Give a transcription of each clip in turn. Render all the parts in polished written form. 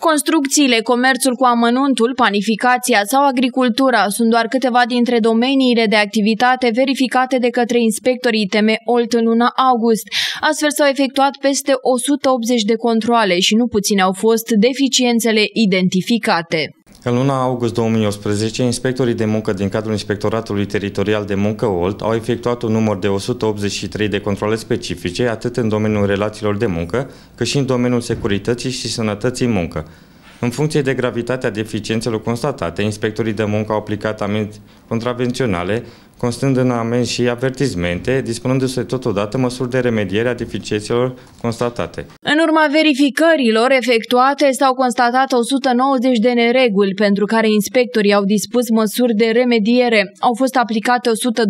Construcțiile, comerțul cu amănuntul, panificația sau agricultura sunt doar câteva dintre domeniile de activitate verificate de către inspectorii ITM Olt în luna august. Astfel s-au efectuat peste 180 de controale și nu puține au fost deficiențele identificate. În luna august 2018, inspectorii de muncă din cadrul Inspectoratului Teritorial de Muncă Olt au efectuat un număr de 183 de controale specifice, atât în domeniul relațiilor de muncă, cât și în domeniul securității și sănătății în muncă. În funcție de gravitatea deficiențelor constatate, inspectorii de muncă au aplicat amenzi contravenționale, constând în amenzi și avertizmente, dispunându-se totodată măsuri de remediere a deficiențelor constatate. În urma verificărilor efectuate, s-au constatat 190 de nereguli, pentru care inspectorii au dispus măsuri de remediere. Au fost aplicate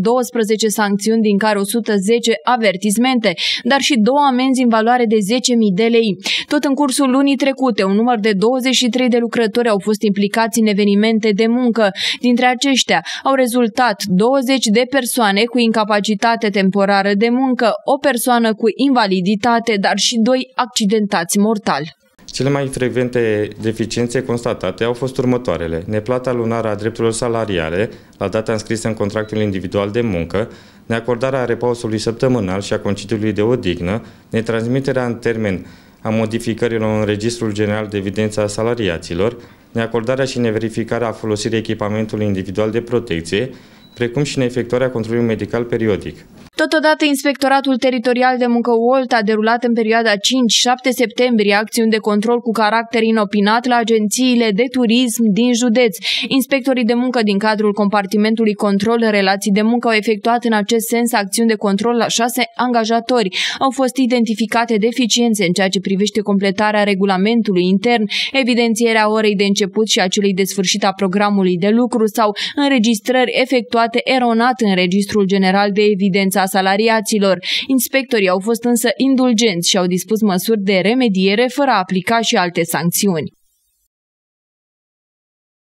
112 sancțiuni, din care 110 avertizmente, dar și 2 amenzi în valoare de 10.000 de lei. Tot în cursul lunii trecute, un număr de 23 de lucrători au fost implicați în evenimente de muncă. Dintre aceștia au rezultat 20 de persoane cu incapacitate temporară de muncă, o persoană cu invaliditate, dar și 2 accidentați mortal. Cele mai frecvente deficiențe constatate au fost următoarele: neplata lunară a drepturilor salariale la data înscrisă în contractul individual de muncă, neacordarea repausului săptămânal și a concediului de odihnă, netransmiterea în termen a modificărilor în Registrul General de Evidență a Salariaților, neacordarea și neverificarea folosirii echipamentului individual de protecție, precum și neefectuarea controlului medical periodic. Totodată, Inspectoratul Teritorial de Muncă Olt a derulat în perioada 5-7 septembrie acțiuni de control cu caracter inopinat la agențiile de turism din județ. Inspectorii de muncă din cadrul compartimentului control relații de muncă au efectuat în acest sens acțiuni de control la 6 angajatori. Au fost identificate deficiențe în ceea ce privește completarea regulamentului intern, evidențierea orei de început și a celei de sfârșit a programului de lucru sau înregistrări efectuate eronat în Registrul General de Evidență a Salariaților. Inspectorii au fost însă indulgenți și au dispus măsuri de remediere fără a aplica și alte sancțiuni.